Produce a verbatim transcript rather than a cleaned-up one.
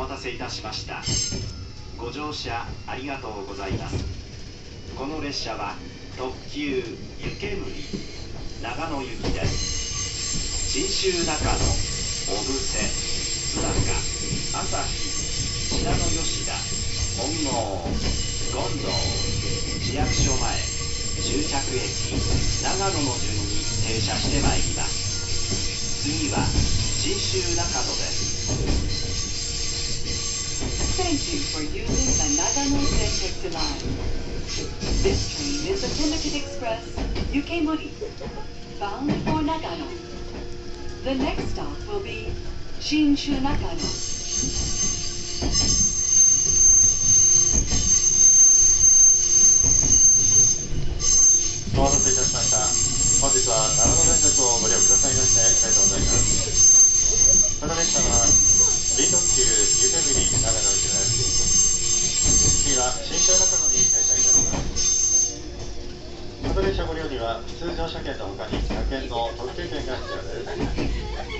待たせいたしました。ご乗車ありがとうございます。この列車は特急湯煙長野行きです。信州中野、小布施、須坂、朝日、信濃吉田、本郷、権堂、市役所前、終着駅長野の順に停車してまいります。次は信州中野です。 Thank you for using the Nagano Sentetsu line. This train is the Limited Express Yukemuri, bound for Nagano. The next stop will be Shinshu Nakano. お待たせいたしました。本日は長野電鉄をご利用くださいましてありがとうございます。この列車は臨特急湯煙長野行きです。次は信州中野に停車いたします。この列車ご利用には通常車券の他にひゃくえんの特急券が必要です。